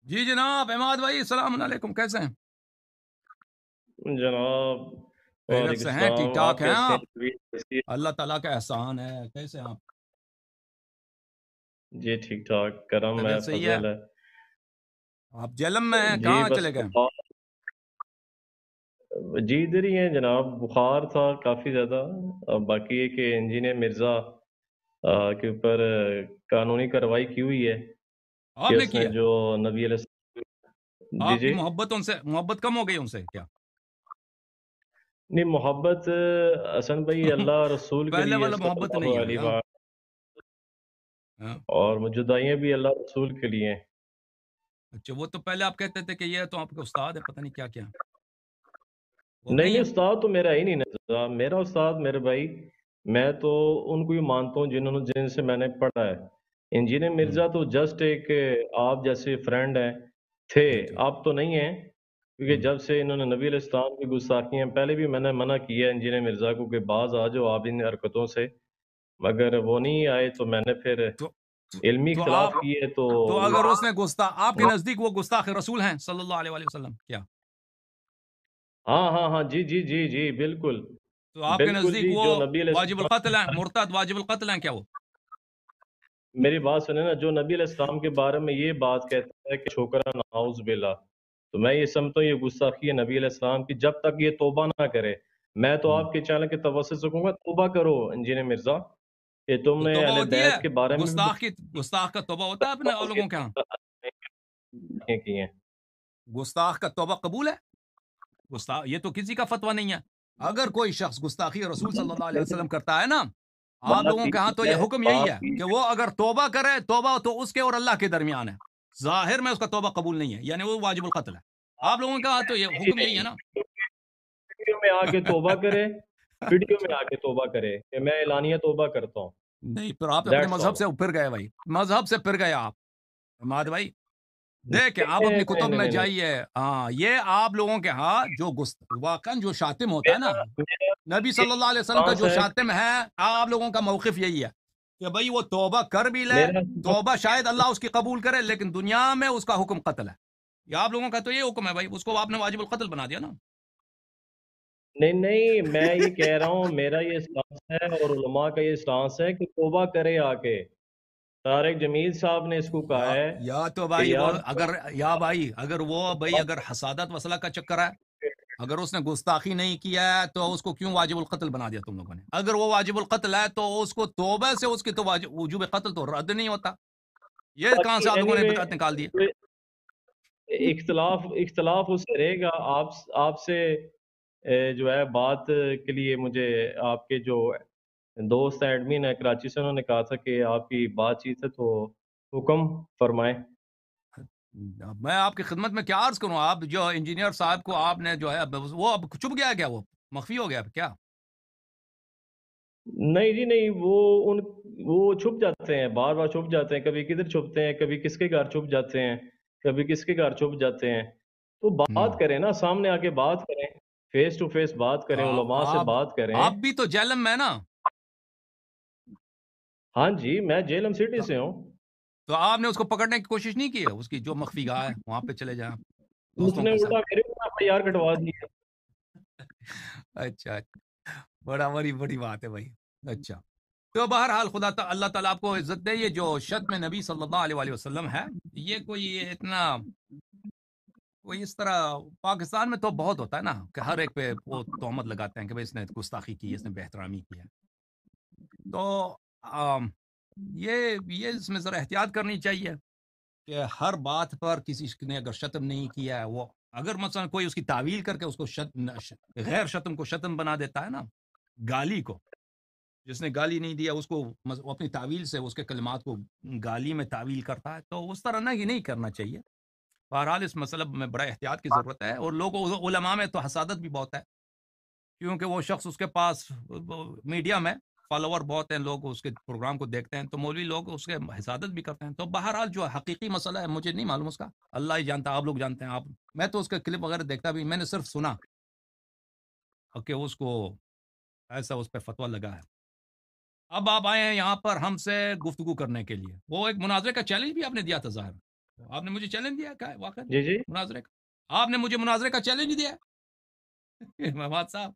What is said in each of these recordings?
جی جناب احمد بھائی السلام علیکم، کیسے ہیں؟ جناب خیریت وعلیکم سے ہیں؟ ٹھیک السلام، ٹھاک آپ ہیں کیسے ہیں؟ آپ؟ طبیعت کیسی ہے؟ اللہ تعالیٰ کا احسان ہے، کیسے ہیں آپ؟ جی ٹھیک ٹھاک، کرم ہے، طبیعت صحیح ہے؟ فضل ہے۔ آپ جیلم میں ہیں، جی کہاں بس چلے گئے؟ جی ادھر ہی ہیں جناب، بخار تھا کافی زیادہ۔ باقی یہ کہ انجینئر مرزا کے اوپر قانونی کارروائی کی ہوئی ہے آپ کہ نے اس نے کیا؟ جو نبی علیہ السلام، جی آپ کی جی محبت ان سے محبت کم ہو گئی ان سے کیا؟ نہیں، محبت حسن بھائی اللہ رسول کے پہلے لیے والا صلی محبت نہیں اللہ ہے ابھی، علیہ ہاں وآلہ، ہاں۔ اور جدائیاں بھی اللہ رسول کے لیے ہیں۔ اچھا، وہ تو پہلے آپ کہتے تھے کہ یہ تو آپ کے استاد ہے، پتہ نہیں کیا کیا وہ اب نہیں نہیں نہیں، ہے؟ استاد تو میرا ہی نہیں نا، میرا استاد میرے بھائی، میں تو ان کو ہی مانتا ہوں جن سے میں نے پڑھا ہے۔ انجینئر ہوں، مرزا تو جسٹ ایک آپ جیسے فرینڈ ہیں، تھے، اچھا، آپ تو نہیں ہیں، کیونکہ ہوں۔ جب سے انہوں نے نبی علیہ السلام کی گستاخیاں، پہلے بھی میں نے منع کیا انجینئر مرزا کو کہ باز آ جاؤ آپ ان حرکتوں سے، مگر وہ نہیں آئے، تو میں نے پھر تو تو علمی تو اختلاف آپ کیے تو تو اگر اس نے آپ کے نزدیک وہ گستاخ رسول ہیں صلی اللہ علیہ وآلہ وسلم کیا؟ ہاں ہاں ہاں، جی جی جی جی، بالکل تو آپ کے بالکل نزدیک جی، وہ جو نبی علیہ واجب القتل ہیں، السلام، مرتد واجب القتل ہیں کیا وہ؟ میری بات سنیں نا، جو نبی علیہ السلام کے بارے میں یہ بات کہتا ہے کہ چھوکرا نعوذ باللہ، تو میں یہ سمجھتا ہوں یہ گستاخی ہے نبی علیہ السلام کی، جب تک یہ توبہ نہ کرے۔ میں تو ہوں۔ آپ کے چینل کے توسط سے کہوں گا توبہ کرو انجینئر مرزا، کہ تم تو نے توبہ اہل ہوتی ہے؟ بیت کے بارے میں بھی گستاخ کا توبہ ہوتا ہے اپنے بہت لوگوں کے ہاں؟ گستاخیاں کی ہیں۔ گستاخ کا توبہ قبول ہے؟ یہ تو کسی کا فتویٰ نہیں ہے۔ اگر کوئی شخص گستاخی رسول صلی اللہ علیہ وسلم کرتا ہے نا، آپ بات لوگوں کے ہاں تو یہ یہ ہے، حکم یہی ہے بات یہ کہ وہ اگر توبہ کرے، توبہ تو اس کے اور اللہ کے درمیان ہے، ظاہر میں اس کا توبہ قبول نہیں ہے، یعنی وہ واجب القتل ہے۔ آپ لوگوں کے ہاں تو یہ نہیں حکم یہی ہے نا؟ نہیں، ویڈیو میں آ کے توبہ کرے، ویڈیو میں آ کے توبہ کرے کہ میں اعلانیہ توبہ کرتا ہوں، نہیں، پھر آپ اپنے دیٹس مذہب آل۔ سے پھر گئے بھائی، مذہب سے پھر گئے آپ عماد بھائی۔ دیکھیں آپ نہیں اپنی نہیں کتب نہیں میں نہیں نہیں، جائیے، ہاں یہ آپ لوگوں کے ہاں جو واقعا جو شاتم ہوتا ہے نا، میرا میرا نبی یہ صلی اللہ علیہ وسلم کا اسٹانس جو ہے شاتم ہے، آپ لوگوں کا موقف یہی ہے کہ بھائی وہ توبہ کر بھی لے، میرا توبہ شاید اللہ اس کی قبول کرے، لیکن دنیا میں اس کا حکم قتل ہے۔ یہ آپ لوگوں کا تو یہ حکم ہے بھائی، اس کو آپ نے واجب القتل بنا دیا نا۔ نہیں نہیں، میں یہ کہہ رہا ہوں میرا یہ اسٹانس ہے اور علماء کا یہ اسٹانس ہے کہ توبہ کرے آ کے۔ طارق جمیل صاحب نے اس کو کہا ہے یا تو کہ بھائی وہ یار اگر یا بھائی اگر وہ بھائی اگر حسادت وصلہ کا چکر ہے، اگر اس نے گستاخی نہیں کیا ہے تو اس کو کیوں واجب القتل بنا دیا تم لوگوں نے؟ اگر وہ واجب القتل ہے تو اس کو توبہ سے اس کی تو وجوب قتل تو رد نہیں ہوتا۔ یہ کہاں سے آپ لوگوں اینی نے وے بدعت نکال دی؟ اختلاف اس سے رہے گا، آپ سے جو ہے بات کے لیے مجھے آپ کے جو دوست ایڈمن ہے کراچی سے، انہوں نے کہا تھا کہ آپ کی بات چیت ہے تو حکم فرمائیں۔ میں آپ کی خدمت میں کیا عرض کروں؟ آپ جو انجینئر صاحب کو آپ نے جو ہے وہ اب چھپ گیا کیا؟ وہ مخفی ہو گیا کیا؟ نہیں جی نہیں، وہ چھپ جاتے ہیں، بار بار چھپ جاتے ہیں، کبھی کدھر چھپتے ہیں، کبھی کس کے گھر چھپ جاتے ہیں، کبھی کس کے گھر چھپ جاتے ہیں۔ تو بات کریں نا، سامنے آ کے بات کریں، فیس ٹو فیس بات تو کریں، علماء سے آپ بات کریں۔ آپ بھی تو جہلم میں نا؟ ہاں جی، میں جیلم سٹی تو سے ہوں۔ تو آپ نے اس کو پکڑنے کی کوشش نہیں کی ہے؟ اس کی جو مخفی گاہ ہے وہاں پہ چلے جائیں آپ اس دوستوں نے کے الٹا ساتھ۔ میرے اوپر FIR کٹوا دی ہے۔ اچھا، بڑی بڑی بات ہے بھائی۔ اچھا، تو بہرحال اللہ تعالیٰ آپ کو عزت دے۔ یہ جو شتم نبی صلی اللہ علیہ وآلہ وسلم ہے، یہ کوئی اتنا کوئی اس طرح پاکستان میں تو بہت ہوتا ہے نا کہ ہر ایک پہ وہ تہمت لگاتے ہیں کہ بھائی اس نے گستاخی کی ہے، اس نے بے احترامی کی ہے۔ تو آم، یہ اس میں ذرا احتیاط کرنی چاہیے کہ ہر بات پر کسی نے اگر شتم نہیں کیا ہے، وہ اگر مثلا کوئی اس کی تعویل کر کے اس کو غیر شتم کو شتم بنا دیتا ہے نا، گالی کو، جس نے گالی نہیں دیا اس کو وہ اپنی تعویل سے اس کے کلمات کو گالی میں تعویل کرتا ہے، تو اس طرح نہیں کرنا چاہیے۔ بہرحال اس مسئلہ میں بڑا احتیاط کی ضرورت ہے، اور علماء میں تو حسادت بھی بہت ہے، کیونکہ وہ شخص اس کے پاس میڈیا میں فالوور بہت ہیں، لوگ اس کے پروگرام کو دیکھتے ہیں، تو مولوی لوگ اس کے حسادت بھی کرتے ہیں۔ تو بہرحال جو حقیقی مسئلہ ہے مجھے نہیں معلوم اس کا، اللہ ہی جانتا، آپ لوگ جانتے ہیں۔ میں تو اس کے کلپ وغیرہ دیکھتا بھی، میں نے صرف سنا کہ اس کو ایسا اس پہ فتویٰ لگا ہے۔ اب آپ آئے ہیں یہاں پر ہم سے گفتگو کرنے کے لیے، وہ ایک مناظرے کا چیلنج بھی آپ نے دیا تھا ظاہر۔ آپ نے مجھے چیلنج دیا ہے واقعی جی جی مناظرے کا، آپ نے مجھے مناظرے کا چیلنج دیا ہے محمد صاحب.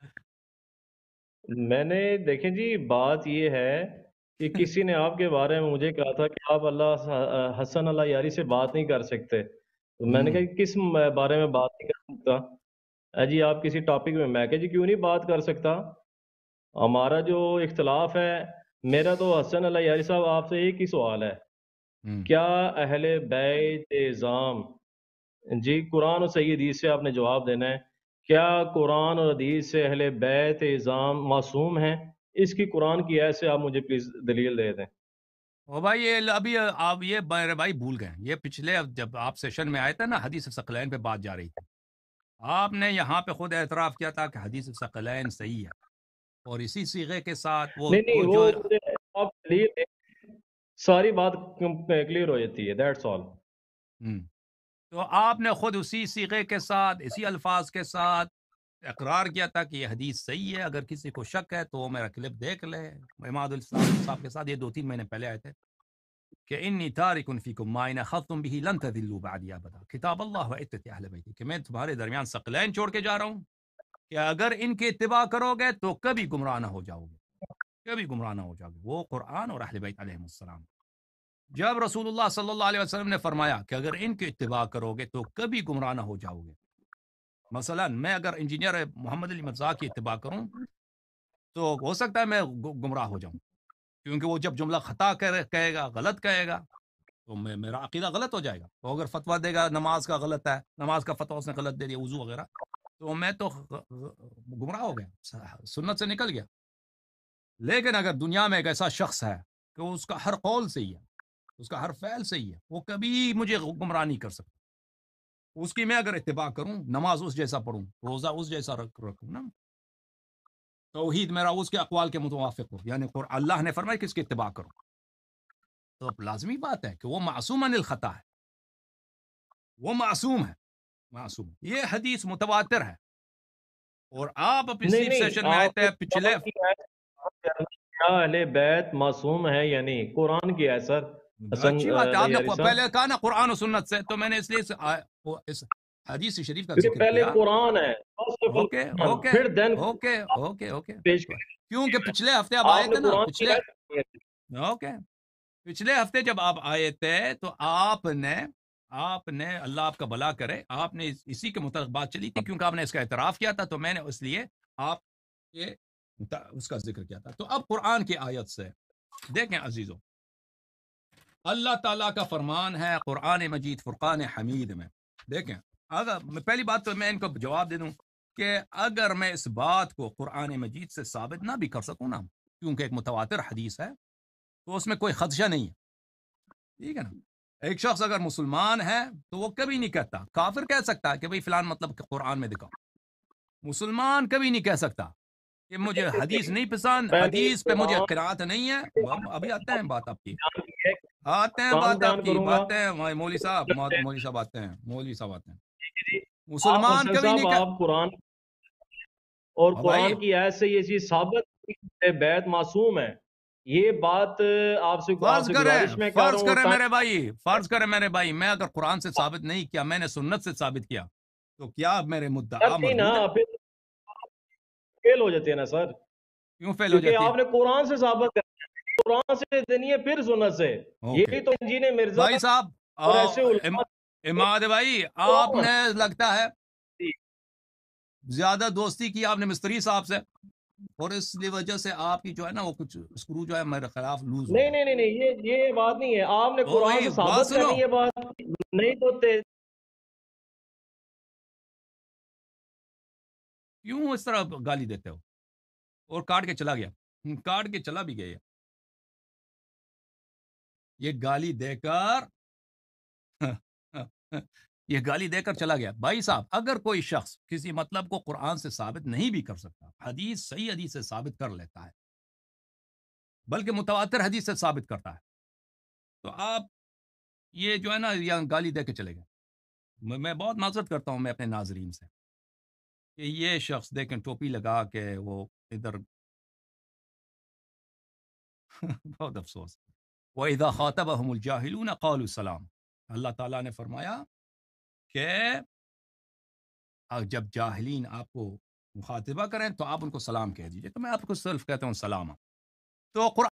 میں نے دیکھیں جی بات یہ ہے کہ کسی نے آپ کے بارے میں مجھے کہا تھا کہ آپ اللہ حسن اللہ یاری سے بات نہیں کر سکتے، تو میں نے کہا کہ کس بارے میں بات نہیں کر سکتا؟ جی آپ کسی ٹاپک میں کہا جی کیوں نہیں بات کر سکتا؟ ہمارا جو اختلاف ہے، میرا تو حسن اللہ یاری صاحب آپ سے ایک ہی سوال ہے، کیا اہل بیت اعظام، جی قرآن اور صحیح حدیث سے آپ نے جواب دینا ہے، کیا قرآن اور حدیث سے اہل بیت اعظام معصوم ہیں؟ اس کی قرآن کی ایت سے آپ مجھے پلیز دلیل دے دیں۔ او بھائی یہ ابھی آپ یہ میرے بھائی بھول گئے، یہ پچھلے جب آپ سیشن میں آئے تھے نا حدیث ثقلین پہ بات جا رہی تھی، آپ نے یہاں پہ خود اعتراف کیا تھا کہ حدیث ثقلین صحیح ہے، اور اسی صیغے کے ساتھ نہیں نہیں وہ وہ جو مجھے آپ دلیل دیں، ساری بات کلیئر ہو جاتی ہے، دیٹس آل۔ ہم، تو آپ نے خود اسی صیغے کے ساتھ اسی الفاظ کے ساتھ اقرار کیا تھا کہ یہ حدیث صحیح ہے، اگر کسی کو شک ہے تو وہ میرا کلپ دیکھ لے اماد الاسلام صاحب کے ساتھ، یہ 2-3 مہینے پہلے آئے تھے کہ انی تارک فیکم ما ان اخذتم به لن تذلوا بعدی ابدا کتاب اللہ و عترت اہل بیتی، کہ میں تمہارے درمیان ثقلین چھوڑ کے جا رہا ہوں کہ اگر ان کی اتباع کرو گے تو کبھی گمراہ نہ ہو جاؤ گے، کبھی گمراہ نہ ہو جاؤ گے، وہ قرآن اور اہل بیت علیہ السلام. جب رسول اللہ صلی اللہ علیہ وسلم نے فرمایا کہ اگر ان کی اتباع کرو گے تو کبھی گمراہ نہ ہو جاؤ گے، مثلا میں اگر انجینئر محمد علی مرزا کی اتباع کروں تو ہو سکتا ہے میں گمراہ ہو جاؤں، کیونکہ وہ جب جملہ خطا کہے گا، غلط کہے گا، تو میرا عقیدہ غلط ہو جائے گا. وہ اگر فتویٰ دے گا نماز کا غلط ہے، نماز کا فتویٰ اس نے غلط دے دیا، وضو وغیرہ، تو میں تو گمراہ ہو گیا، سنت سے نکل گیا. لیکن اگر دنیا میں ایک ایسا شخص ہے کہ اس کا ہر قول صحیح ہے، اس کا ہر فعل صحیح ہے، وہ کبھی مجھے گمراہ نہیں کر سکتا، اس کی میں اگر اتباع کروں، نماز اس جیسا پڑھوں، روزہ اس جیسا رکھوں نا، توحید میرا اس کے اقوال کے متوافق ہو، یعنی اللہ نے فرمایا کہ اس کی اتباع کرو، تو اب لازمی بات ہے کہ وہ معصوم عن الخطا ہے، وہ معصوم ہے، معصوم. یہ حدیث متواتر ہے، اور آپ نہیں پچھلی نہیں سیشن میں آئے آپ نے تھے پچھلے، قرآن کی آیت کیا اہل بیت معصوم ہے یا نہیں؟ قرآن کی ہے سر حسن اچھی بات ہے، آپ نے یاری پہلے صاحب، کہا نا قرآن و سنت سے، تو میں نے اس لیے اس حدیث شریف کا کیونکہ ذکر پہلے کیا. قرآن ہے، first of all okay Quran, okay پھر دین اوکے اوکے اوکے پیش کریں۔ کیونکہ پچھلے ہفتے آپ آئے آپ نے تھے نا، قرآن کی پچھلے، آیت نہیں ہے۔ اوکے پچھلے ہفتے جب آپ آئے تھے تو آپ نے اللہ آپ کا بھلا کرے، آپ نے اسی کے متعلق بات چلی تھی، کیونکہ آپ نے اس کا اعتراف کیا تھا، تو میں نے اس لیے آپ کے اس کا ذکر کیا تھا. تو اب قرآن کی آیت سے دیکھیں عزیزوں، اللہ تعالیٰ کا فرمان ہے قرآن مجید فرقان حمید میں، دیکھیں، اگر پہلی بات تو میں ان کو جواب دے دوں کہ اگر میں اس بات کو قرآن مجید سے ثابت نہ بھی کر سکوں نا، کیونکہ ایک متواتر حدیث ہے، تو اس میں کوئی خدشہ نہیں ہے، ٹھیک ہے نا. ایک شخص اگر مسلمان ہے تو وہ کبھی نہیں کہتا، کافر کہہ سکتا ہے کہ بھئی فلان مطلب کہ قرآن میں دکھاؤ، مسلمان کبھی نہیں کہہ سکتا کہ مجھے حدیث نہیں پسند، پہلے حدیث پہ مجھے قرآن قناعت نہیں ہے. ابھی آتے ہیں بات آپ کی، بیان کی ہے، آتے ہیں قرآن بات آپ بیان کی، کروں گا۔ باتیں ہیں مولوی صاحب، مولوی صاحب آتے ہیں، مولوی صاحب آتے ہیں. آپ مسلمان حسن کبھی صاحب نہیں آپ قرآن اور ہاں بھائی، قرآن کی آیت سے یہ چیز ثابت ہوئی کہ بیت معصوم ہے، یہ بات آپ سے گزارش میں کر رہا فرض ہوں، کریں ٹائم میرے بھائی، فرض کریں میرے بھائی، میں اگر قرآن سے ثابت نہیں کیا، میں نے سنت سے ثابت کیا، تو کیا میرے مدعا نہیں نا، مردود ہے؟ پھر فیل ہو جاتے ہیں نا سر، کیوں فیل ہو کیونکہ جاتی ہے؟ آپ نے قرآن سے ثابت کرنا ہے، قرآن سے دینی ہے پھر سنت سے، اوکے یہی تو انجین مرزا بھائی صاحب، اور ایسے علماء اماد بھائی، آپ قرآن نے لگتا ہے ہے۔ زیادہ دوستی کی آپ نے مستری صاحب سے، اور اس لیے وجہ سے آپ کی جو ہے نا وہ کچھ اسکرو جو ہے میرے خلاف لوز ہو نہیں گئے. نہیں نہیں نہیں، یہ بات نہیں ہے، آپ نے او قرآن بھائی سے بات ثابت سنو، کرنی ہے بات، نہیں تو کیوں اس طرح گالی دیتے ہو؟ اور کاٹ کے چلا گیا، کاٹ کے چلا بھی گیا، یہ گالی دے کر یہ گالی دے کر چلا گیا. بھائی صاحب، اگر کوئی شخص کسی مطلب کو قرآن سے ثابت نہیں بھی کر سکتا، حدیث صحیح حدیث سے ثابت کر لیتا ہے، بلکہ متواتر حدیث سے ثابت کرتا ہے، تو آپ یہ جو ہے نا یہ گالی دے کے چلے گئے. میں بہت معذرت کرتا ہوں میں اپنے ناظرین سے کہ یہ شخص دیکھیں ٹوپی لگا کے وہ ادھر بہت افسوس. وَإِذَا خَاطَبَهُمُ الْجَاهِلُونَ قَالُوا السَّلَامَ. اللہ تعالیٰ نے فرمایا کہ جب جاہلین آپ کو مخاطبہ کریں تو آپ ان کو سلام کہہ دیجئے، تو میں آپ کو صرف کہتا ہوں سلام. تو قرآن